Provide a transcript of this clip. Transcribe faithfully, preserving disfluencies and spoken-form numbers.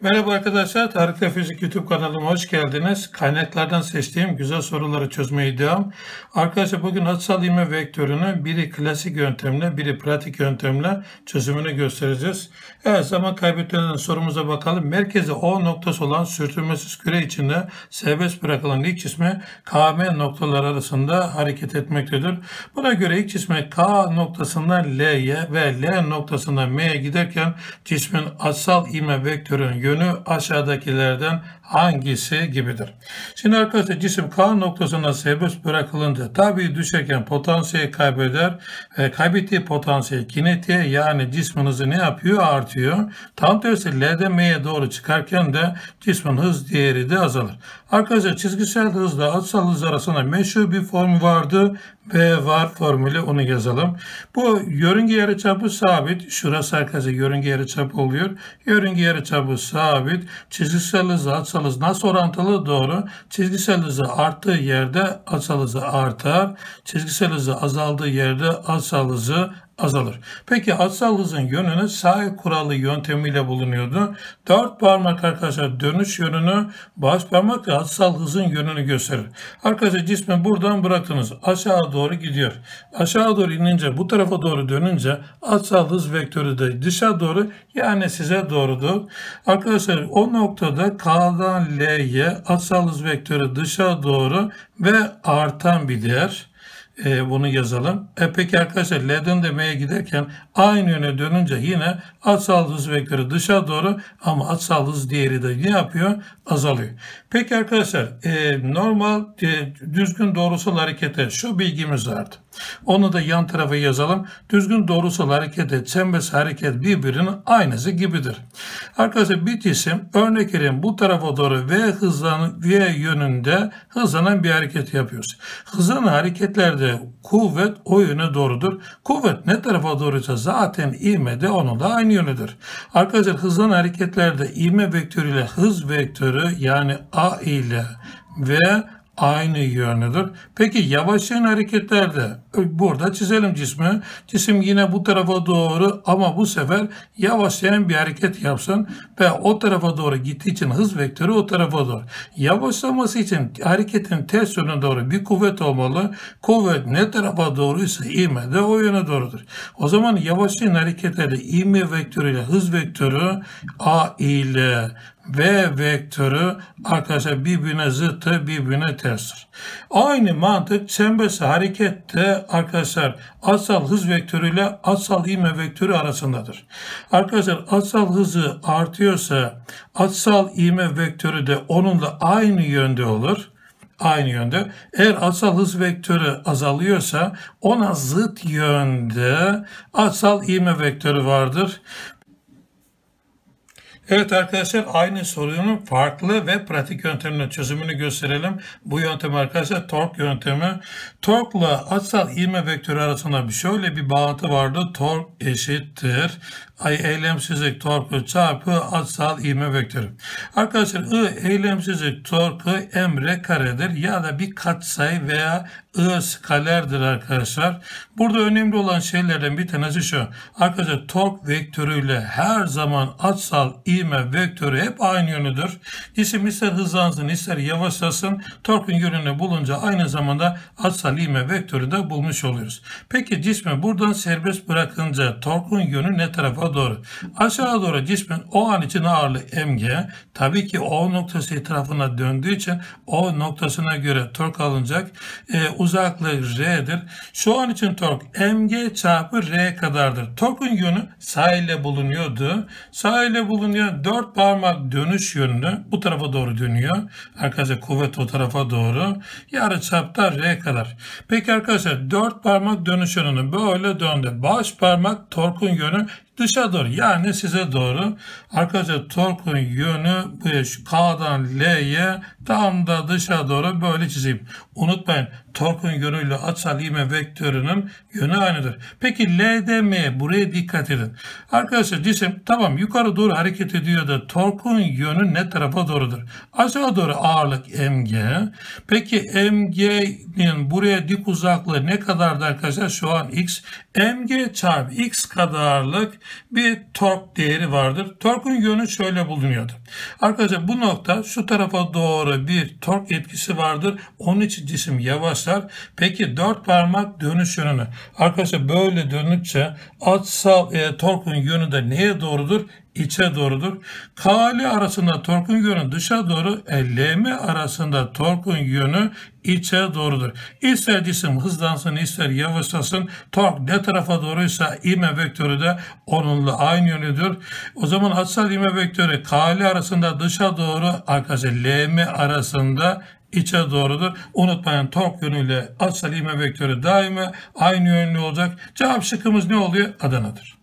Merhaba arkadaşlar, Tarık ve Fizik YouTube kanalıma hoş geldiniz. Kaynaklardan seçtiğim güzel soruları çözmeye devam. Arkadaşlar bugün açısal ivme vektörünün biri klasik yöntemle, biri pratik yöntemle çözümünü göstereceğiz. Evet, zaman kaybetmeden sorumuza bakalım. Merkezi O noktası olan sürtünmesiz küre içinde serbest bırakılan ilk cismi K M noktalar arasında hareket etmektedir. Buna göre ilk cismi K noktasından L'ye ve L noktasından M'ye giderken cismin açısal ivme vektörünün yönü aşağıdakilerden hangisi gibidir? Şimdi arkadaşlar cisim K noktasına serbest bırakılınca tabii düşerken potansiyel kaybeder ve kaybettiği potansiyel kinetiğe yani cismin hızı ne yapıyor? Artıyor. Tam tersi L'den M'ye doğru çıkarken de cismin hız değeri de azalır. Arkadaşlar çizgisel hızla açısal hız arasında meşhur bir formül vardı. B var formülü, onu yazalım. Bu yörünge yarıçapı sabit. Şurası arkadaşlar yörünge yarıçapı oluyor. Yörünge yarıçapı sabit. Çizgisel hızla açısal hız nasıl orantılı? Doğru. Çizgisel hızı arttığı yerde açısal hızı artar. Çizgisel hızı azaldığı yerde açısal hızı azalır. Peki açısal hızın yönünü sağ kuralı yöntemiyle bulunuyordu. Dört parmak arkadaşlar dönüş yönünü, baş parmak da açısal hızın yönünü gösterir. Arkadaşlar cismi buradan bıraktınız. Aşağı doğru gidiyor. Aşağı doğru inince bu tarafa doğru dönünce açısal hız vektörü de dışa doğru yani size doğrudur. Arkadaşlar o noktada K'dan L'ye açısal hız vektörü dışa doğru ve artan bir değer. E, bunu yazalım. E, peki arkadaşlar L'den de M'ye giderken aynı yöne dönünce yine açısal hız vektörü dışa doğru ama açısal hız değeri de ne yapıyor? Azalıyor. Peki arkadaşlar e, normal e, düzgün doğrusal harekete şu bilgimiz vardı. Onu da yan tarafa yazalım. Düzgün doğrusal harekete çembersel hareket birbirinin aynısı gibidir. Arkadaşlar bir cisim örnek verelim bu tarafa doğru V hızlan V yönünde hızlanan bir hareket yapıyoruz. Hızlanan hareketlerde kuvvet o yöne doğrudur. Kuvvet ne tarafa doğruysa zaten ivme de onun da aynı yönüdür. Arkadaşlar hızlanan hareketlerde ivme vektörüyle hız vektörü yani A ile V aynı yönüdür. Peki yavaşlayan hareketlerde burada çizelim cismi. Cisim yine bu tarafa doğru ama bu sefer yavaşlayan bir hareket yapsın ve o tarafa doğru gittiği için hız vektörü o tarafa doğru. Yavaşlaması için hareketin ters yönüne doğru bir kuvvet olmalı. Kuvvet ne tarafa doğruysa ivme de o yöne doğrudur. O zaman yavaşlayan hareketlerde ivme vektörüyle hız vektörü A ile V vektörü arkadaşlar birbirine zıttı, birbirine terstir. Aynı mantık çembersel harekette arkadaşlar açısal hız vektörüyle açısal ivme vektörü arasındadır. Arkadaşlar açısal hızı artıyorsa açısal ivme vektörü de onunla aynı yönde olur. Aynı yönde. Eğer açısal hız vektörü azalıyorsa ona zıt yönde açısal ivme vektörü vardır. Evet arkadaşlar aynı sorunun farklı ve pratik yöntemle çözümünü gösterelim. Bu yöntem arkadaşlar tork yöntemi. Torkla açısal ivme vektörü arasında şöyle bir bağıntı vardı. Tork eşittir Ay eylemsizlik torku çarpı açısal ivme vektörü. Arkadaşlar I eylemsizlik torku m r karedir ya da bir katsayı veya I skalerdir arkadaşlar. Burada önemli olan şeylerden bir tanesi şu. Arkadaşlar tork vektörüyle her zaman açısal ivme vektörü hep aynı yönüdür. Cisim ister hızlansın ister yavaşlasın torkun yönünü bulunca aynı zamanda açısal ivme vektörü de bulmuş oluyoruz. Peki cismi buradan serbest bırakınca torkun yönü ne tarafa doğru? Aşağı doğru cismin o an için ağırlığı mg. Tabii ki O noktası etrafına döndüğü için O noktasına göre tork alınacak. E, uzaklığı R'dir. Şu an için tork mg çarpı R kadardır. Torkun yönü sağ ile bulunuyordu. Sağ ile bulunuyor. Dört parmak dönüş yönünü bu tarafa doğru dönüyor. Arkadaşlar kuvvet o tarafa doğru. Yarıçapta R kadar. Peki arkadaşlar dört parmak dönüş yönünü böyle döndü. Baş parmak torkun yönü dışa doğru yani size doğru. Arkadaşlar torkun yönü bu K'dan L'ye tam da dışa doğru böyle çizeyim. Unutmayın torkun yönüyle açısal ivme vektörünün yönü aynıdır. Peki L'den M'ye buraya dikkat edin. Arkadaşlar cisim tamam yukarı doğru hareket ediyor da torkun yönü ne tarafa doğrudur? Aşağı doğru ağırlık mg. Peki mg'nin buraya dik uzaklığı ne kadardı arkadaşlar? Şu an x. Mg çarpı x kadarlık bir tork değeri vardır. Torkun yönü şöyle bulunuyordu. Arkadaşlar bu nokta şu tarafa doğru bir tork etkisi vardır. Onun için cisim yavaşlar. Peki dört parmak dönüş yönünü. Arkadaşlar böyle dönünce açısal e, torkun yönü de neye doğrudur? İçe doğrudur. K L arasında torkun yönü dışa doğru, L M arasında torkun yönü içe doğrudur. İster cisim hızlansın ister yavaşlasın, tork ne tarafa doğruysa ivme vektörü de onunla aynı yönüdür. O zaman açısal ivme vektörü K L arasında dışa doğru, arkadaşlar L M arasında içe doğrudur. Unutmayın, tork yönüyle açısal ivme vektörü daima aynı yönlü olacak. Cevap şıkkımız ne oluyor? Adana'dır.